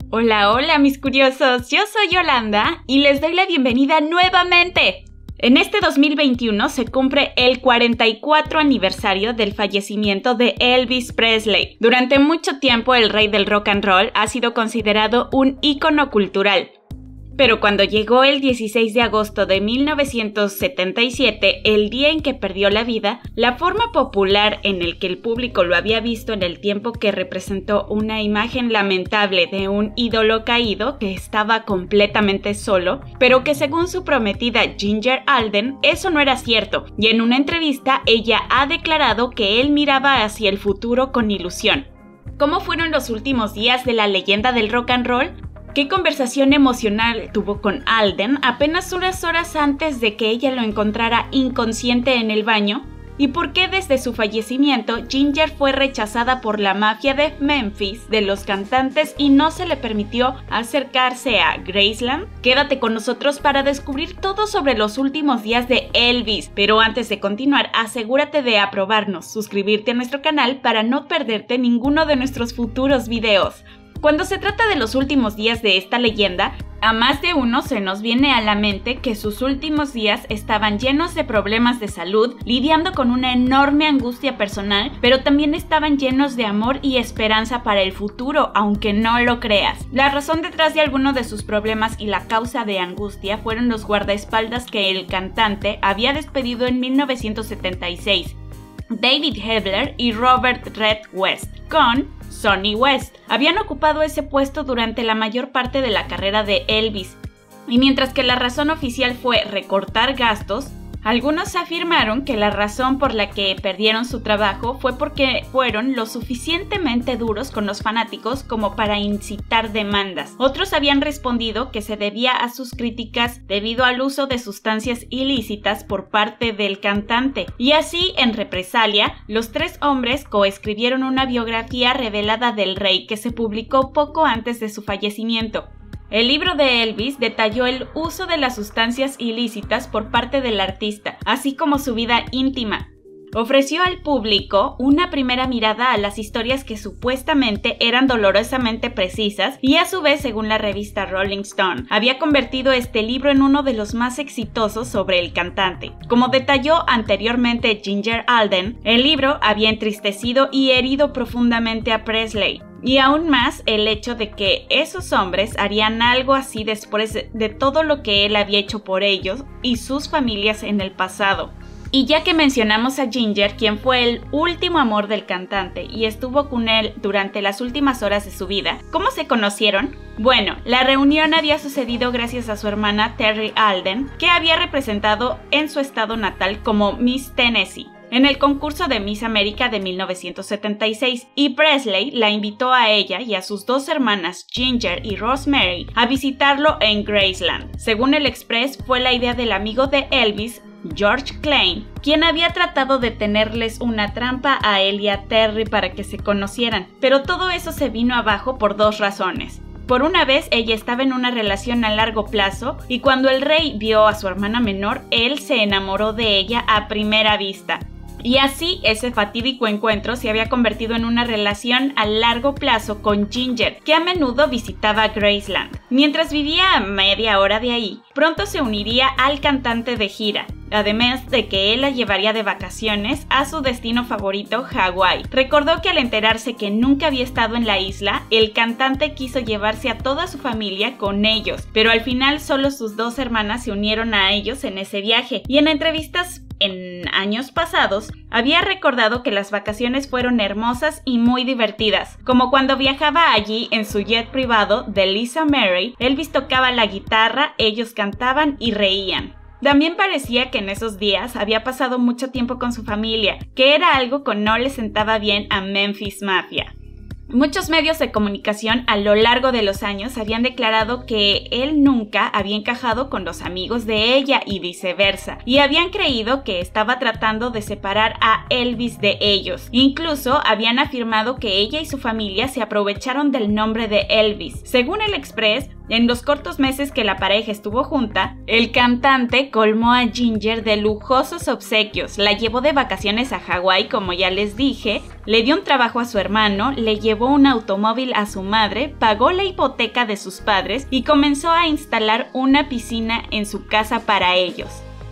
Hola, hola mis curiosos, yo soy Yolanda y les doy la bienvenida nuevamente. En este 2021 se cumple el 44 aniversario del fallecimiento de Elvis Presley. Durante mucho tiempo el rey del rock and roll ha sido considerado un ícono cultural. Pero cuando llegó el 16 de agosto de 1977, el día en que perdió la vida, la forma popular en el que el público lo había visto en el tiempo que representó una imagen lamentable de un ídolo caído que estaba completamente solo, pero que según su prometida Ginger Alden, eso no era cierto, y en una entrevista ella ha declarado que él miraba hacia el futuro con ilusión. ¿Cómo fueron los últimos días de la leyenda del rock and roll? ¿Qué conversación emocional tuvo con Alden apenas unas horas antes de que ella lo encontrara inconsciente en el baño? ¿Y por qué desde su fallecimiento Ginger fue rechazada por la mafia de Memphis de los cantantes y no se le permitió acercarse a Graceland? Quédate con nosotros para descubrir todo sobre los últimos días de Elvis, pero antes de continuar asegúrate de aprobarnos, suscribirte a nuestro canal para no perderte ninguno de nuestros futuros videos. Cuando se trata de los últimos días de esta leyenda, a más de uno se nos viene a la mente que sus últimos días estaban llenos de problemas de salud, lidiando con una enorme angustia personal, pero también estaban llenos de amor y esperanza para el futuro, aunque no lo creas. La razón detrás de alguno de sus problemas y la causa de angustia fueron los guardaespaldas que el cantante había despedido en 1976. David Hebler y Robert Red West, con Sonny West, habían ocupado ese puesto durante la mayor parte de la carrera de Elvis, y mientras que la razón oficial fue recortar gastos, algunos afirmaron que la razón por la que perdieron su trabajo fue porque fueron lo suficientemente duros con los fanáticos como para incitar demandas. Otros habían respondido que se debía a sus críticas debido al uso de sustancias ilícitas por parte del cantante. Y así, en represalia, los tres hombres coescribieron una biografía revelada del rey que se publicó poco antes de su fallecimiento. El libro de Elvis detalló el uso de las sustancias ilícitas por parte del artista, así como su vida íntima. Ofreció al público una primera mirada a las historias que supuestamente eran dolorosamente precisas y a su vez, según la revista Rolling Stone, había convertido este libro en uno de los más exitosos sobre el cantante. Como detalló anteriormente Ginger Alden, el libro había entristecido y herido profundamente a Presley. Y aún más el hecho de que esos hombres harían algo así después de todo lo que él había hecho por ellos y sus familias en el pasado. Y ya que mencionamos a Ginger, quien fue el último amor del cantante y estuvo con él durante las últimas horas de su vida, ¿cómo se conocieron? Bueno, la reunión había sucedido gracias a su hermana Terry Alden, que había representado en su estado natal como Miss Tennessee en el concurso de Miss América de 1976, y Presley la invitó a ella y a sus dos hermanas Ginger y Rosemary a visitarlo en Graceland. Según el Express, fue la idea del amigo de Elvis, George Klein, quien había tratado de tenerles una trampa a él y a Terry para que se conocieran, pero todo eso se vino abajo por dos razones. Por una vez, ella estaba en una relación a largo plazo y cuando el rey vio a su hermana menor, él se enamoró de ella a primera vista. Y así, ese fatídico encuentro se había convertido en una relación a largo plazo con Ginger, que a menudo visitaba Graceland. Mientras vivía a media hora de ahí, pronto se uniría al cantante de gira, además de que él la llevaría de vacaciones a su destino favorito, Hawái. Recordó que al enterarse que nunca había estado en la isla, el cantante quiso llevarse a toda su familia con ellos, pero al final solo sus dos hermanas se unieron a ellos en ese viaje, y en entrevistas en años pasados, había recordado que las vacaciones fueron hermosas y muy divertidas, como cuando viajaba allí en su jet privado de Lisa Mary, Elvis tocaba la guitarra, ellos cantaban y reían. También parecía que en esos días había pasado mucho tiempo con su familia, que era algo que no le sentaba bien a Memphis Mafia. Muchos medios de comunicación a lo largo de los años habían declarado que él nunca había encajado con los amigos de ella y viceversa, y habían creído que estaba tratando de separar a Elvis de ellos. Incluso habían afirmado que ella y su familia se aprovecharon del nombre de Elvis. Según el Express, En los cortos meses que la pareja estuvo junta, el cantante colmó a Ginger de lujosos obsequios, la llevó de vacaciones a Hawái, como ya les dije, le dio un trabajo a su hermano, le llevó un automóvil a su madre, pagó la hipoteca de sus padres y comenzó a instalar una piscina en su casa para ellos.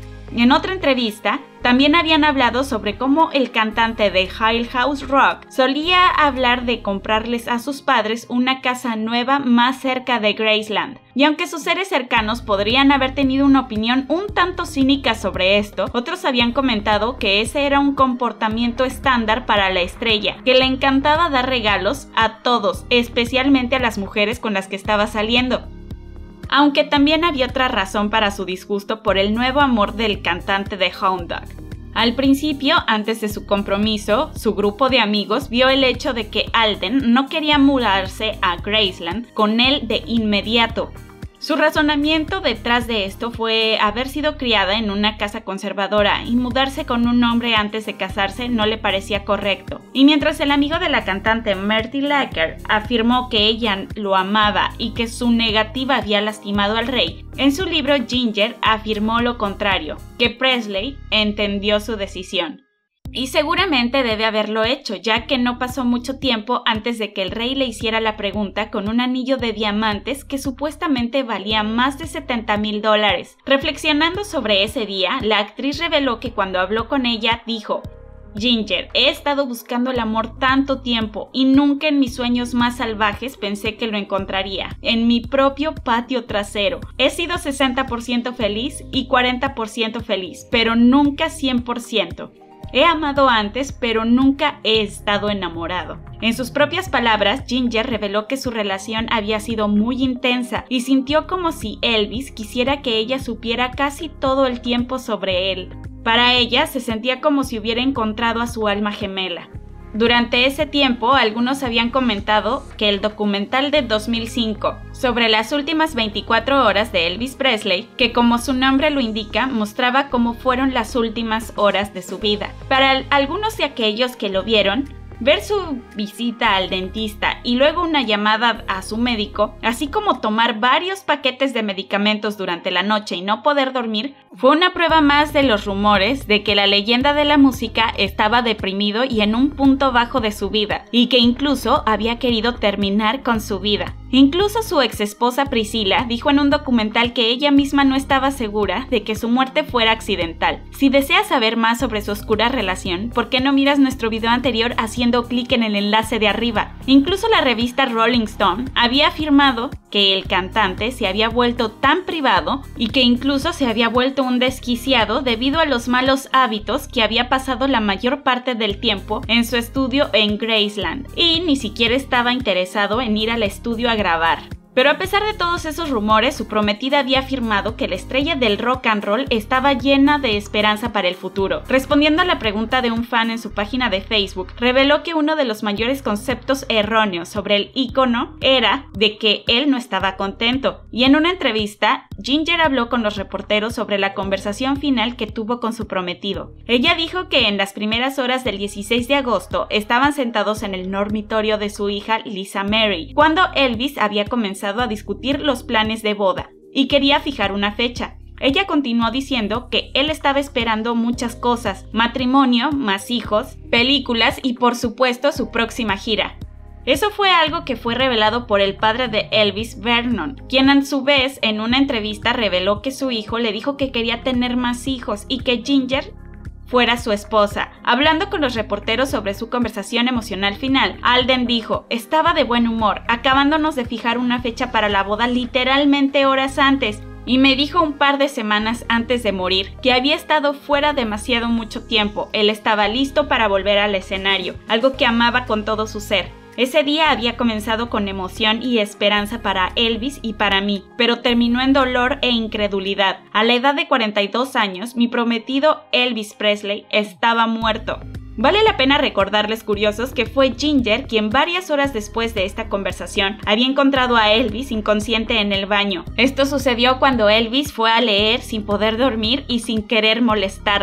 En otra entrevista, también habían hablado sobre cómo el cantante de Hill House Rock solía hablar de comprarles a sus padres una casa nueva más cerca de Graceland. Y aunque sus seres cercanos podrían haber tenido una opinión un tanto cínica sobre esto, otros habían comentado que ese era un comportamiento estándar para la estrella, que le encantaba dar regalos a todos, especialmente a las mujeres con las que estaba saliendo. Aunque también había otra razón para su disgusto por el nuevo amor del cantante de Hound Dog. Al principio, antes de su compromiso, su grupo de amigos vio el hecho de que Alden no quería mudarse a Graceland con él de inmediato. Su razonamiento detrás de esto fue haber sido criada en una casa conservadora y mudarse con un hombre antes de casarse no le parecía correcto. Y mientras el amigo de la cantante Marty Lacker afirmó que ella lo amaba y que su negativa había lastimado al rey, en su libro Ginger afirmó lo contrario, que Presley entendió su decisión. Y seguramente debe haberlo hecho, ya que no pasó mucho tiempo antes de que el rey le hiciera la pregunta con un anillo de diamantes que supuestamente valía más de $70,000. Reflexionando sobre ese día, la actriz reveló que cuando habló con ella dijo: Ginger, he estado buscando el amor tanto tiempo y nunca en mis sueños más salvajes pensé que lo encontraría, en mi propio patio trasero. He sido 60% feliz y 40% feliz, pero nunca 100%. He amado antes, pero nunca he estado enamorado. En sus propias palabras, Ginger reveló que su relación había sido muy intensa y sintió como si Elvis quisiera que ella supiera casi todo el tiempo sobre él. Para ella, se sentía como si hubiera encontrado a su alma gemela. Durante ese tiempo, algunos habían comentado que el documental de 2005 sobre las últimas 24 horas de Elvis Presley, que como su nombre lo indica, mostraba cómo fueron las últimas horas de su vida. Para algunos de aquellos que lo vieron, ver su visita al dentista y luego una llamada a su médico, así como tomar varios paquetes de medicamentos durante la noche y no poder dormir, fue una prueba más de los rumores de que la leyenda de la música estaba deprimido y en un punto bajo de su vida, y que incluso había querido terminar con su vida. Incluso su ex esposa Priscilla dijo en un documental que ella misma no estaba segura de que su muerte fuera accidental. Si deseas saber más sobre su oscura relación, ¿por qué no miras nuestro video anterior haciendo clic en el enlace de arriba? Incluso la revista Rolling Stone había afirmado que el cantante se había vuelto tan privado y que incluso se había vuelto un desquiciado debido a los malos hábitos que había pasado la mayor parte del tiempo en su estudio en Graceland, y ni siquiera estaba interesado en ir al estudio a grabar. Pero a pesar de todos esos rumores, su prometida había afirmado que la estrella del rock and roll estaba llena de esperanza para el futuro. Respondiendo a la pregunta de un fan en su página de Facebook, reveló que uno de los mayores conceptos erróneos sobre el ícono era de que él no estaba contento. Y en una entrevista, Ginger habló con los reporteros sobre la conversación final que tuvo con su prometido. Ella dijo que en las primeras horas del 16 de agosto estaban sentados en el dormitorio de su hija Lisa Mary, cuando Elvis había comenzado a discutir los planes de boda y quería fijar una fecha. Ella continuó diciendo que él estaba esperando muchas cosas: matrimonio, más hijos, películas y por supuesto su próxima gira. Eso fue algo que fue revelado por el padre de Elvis, Vernon, quien a su vez en una entrevista reveló que su hijo le dijo que quería tener más hijos y que Ginger fuera su esposa. Hablando con los reporteros sobre su conversación emocional final, Alden dijo: estaba de buen humor, acabándonos de fijar una fecha para la boda literalmente horas antes, y me dijo un par de semanas antes de morir que había estado fuera demasiado mucho tiempo. Él estaba listo para volver al escenario, algo que amaba con todo su ser. Ese día había comenzado con emoción y esperanza para Elvis y para mí, pero terminó en dolor e incredulidad. A la edad de 42 años, mi prometido Elvis Presley estaba muerto. Vale la pena recordarles, curiosos, que fue Ginger quien varias horas después de esta conversación había encontrado a Elvis inconsciente en el baño. Esto sucedió cuando Elvis fue a leer sin poder dormir y sin querer molestarla.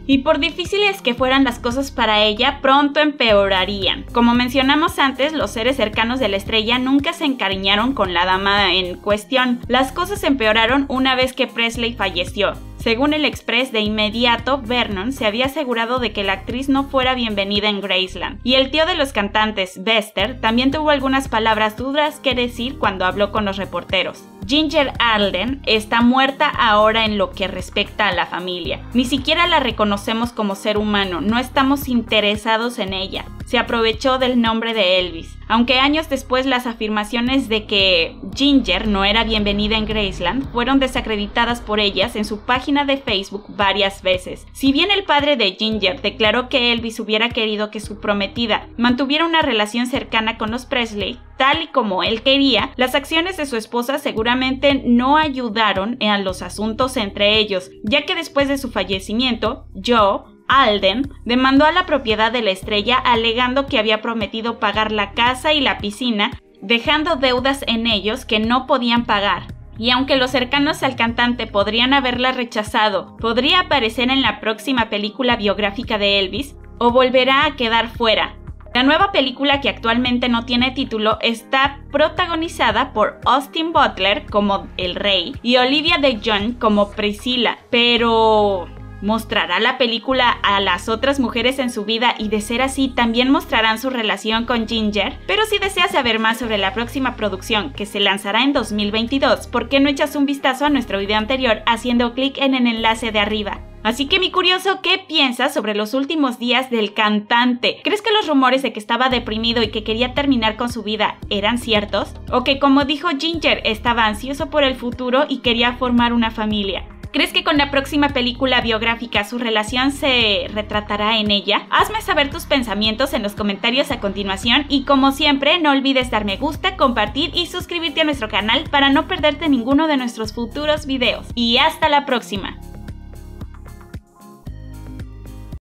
y por difíciles que fueran las cosas para ella, pronto empeorarían. Como mencionamos antes, los seres cercanos de la estrella nunca se encariñaron con la dama en cuestión. Las cosas empeoraron una vez que Presley falleció. Según el Express, de inmediato, Vernon se había asegurado de que la actriz no fuera bienvenida en Graceland. Y el tío de los cantantes, Bester, también tuvo algunas palabras duras que decir cuando habló con los reporteros. Ginger Alden está muerta ahora en lo que respecta a la familia. Ni siquiera la reconocemos como ser humano, no estamos interesados en ella. Se aprovechó del nombre de Elvis. Aunque años después las afirmaciones de que Ginger no era bienvenida en Graceland fueron desacreditadas por ellas en su página de Facebook varias veces. Si bien el padre de Ginger declaró que Elvis hubiera querido que su prometida mantuviera una relación cercana con los Presley, tal y como él quería, las acciones de su esposa seguramente no ayudaron a los asuntos entre ellos, ya que después de su fallecimiento, Joe Alden demandó a la propiedad de la estrella alegando que había prometido pagar la casa y la piscina, dejando deudas en ellos que no podían pagar. Y aunque los cercanos al cantante podrían haberla rechazado, podría aparecer en la próxima película biográfica de Elvis o volverá a quedar fuera. La nueva película, que actualmente no tiene título, está protagonizada por Austin Butler como el rey y Olivia de Jonge como Priscilla, pero ¿mostrará la película a las otras mujeres en su vida y, de ser así, también mostrarán su relación con Ginger? Pero si deseas saber más sobre la próxima producción, que se lanzará en 2022, ¿por qué no echas un vistazo a nuestro video anterior haciendo clic en el enlace de arriba? Así que, mi curioso, ¿qué piensas sobre los últimos días del cantante? ¿Crees que los rumores de que estaba deprimido y que quería terminar con su vida eran ciertos? ¿O que, como dijo Ginger, estaba ansioso por el futuro y quería formar una familia? ¿Crees que con la próxima película biográfica su relación se retratará en ella? Hazme saber tus pensamientos en los comentarios a continuación y, como siempre, no olvides dar me gusta, compartir y suscribirte a nuestro canal para no perderte ninguno de nuestros futuros videos. Y hasta la próxima.